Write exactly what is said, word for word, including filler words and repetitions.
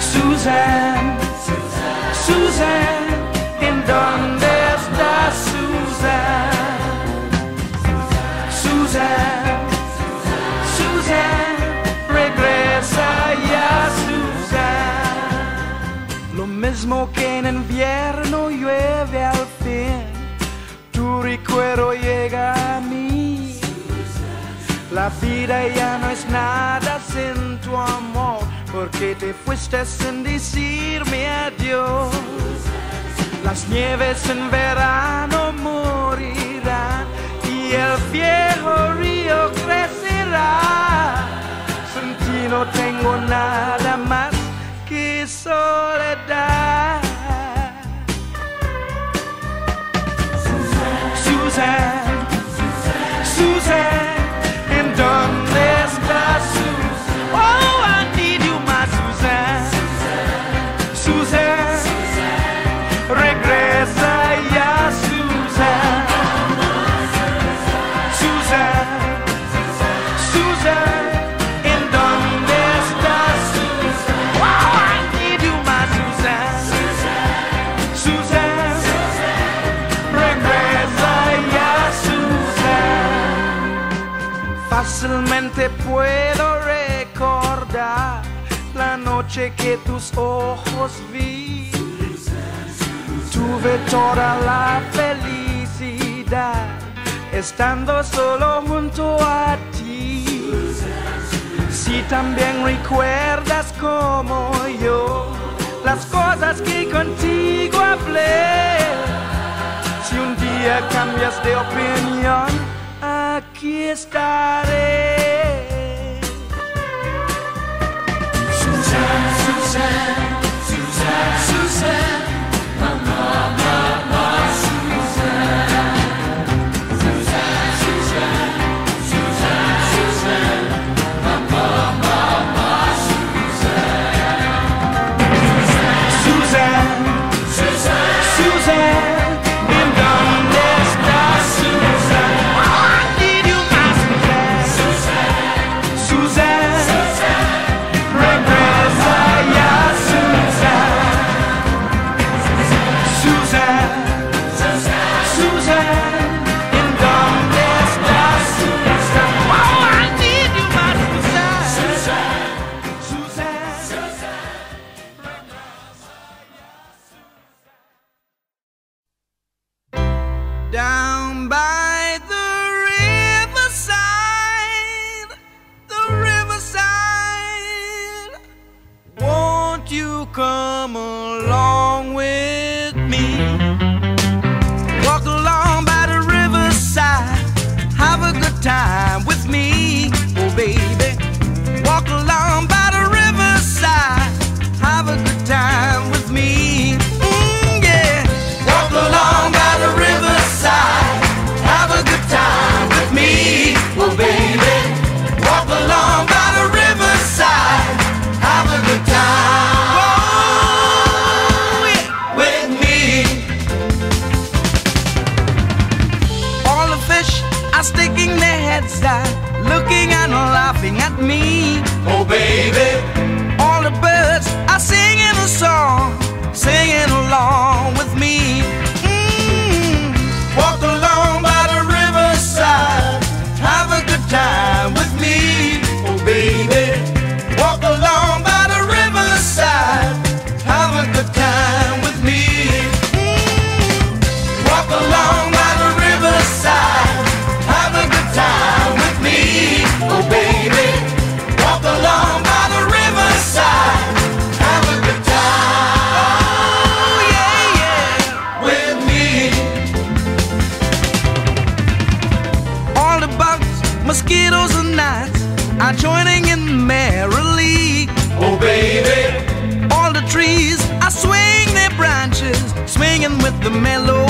Susan, Susan, ¿en dónde está Susan? Susan, Susan, regresa ya Susan. Lo mismo que en invierno llueve al fin, tu recuerdo llega a mí. La vida ya no es nada sin tu amor, porque te fuiste sin decirme adiós. Las nieves en verano morirán y el viejo río crecerá. Sin ti no tengo nada más que soledad. Susan, Susan, ¿en dónde estás, Susan? Oh, I need you, my Susan. Susan, regresa ya, Susan. Susan, Susan, ¿en dónde estás, Susan? Oh, I need you, my Susan. Susan, regresa ya, Susan. Fácilmente puedo recordar la noche que tus ojos vi. Tuve toda la felicidad estando solo junto a ti. Si también recuerdas como yo las cosas que contigo hablé, si un día cambias de opinión, aquí estaré. Susan, Susan, Susan, Susan, mama, mama, Susan. Susan, Susan, Susan, Susan, mama, mama, Susan. Susan, Susan, Susan. Down by the riverside, the riverside, won't you come along with me? Walk along by the riverside, have a good time with me, oh baby. Walk along by the riverside, have a good time with me, mm, yeah. Walk along by the riverside, have a good time with me, oh baby. Walk along by the riverside, have a good time, oh, yeah, with me. All the fish are sticking their heads out, looking and laughing at me, oh baby. All the birds are singing a song, singing along with me. Walk along by the riverside, have a good time with me, oh baby. Walk along by the riverside, have a good time with me. Mm. Walk along by the riverside, have a good time with me, oh baby. Walk along by the riverside, have a good time, oh yeah, yeah, with me. Mosquitoes and gnats are joining in merrily, oh baby. All the trees are swaying their branches, swinging with the melody.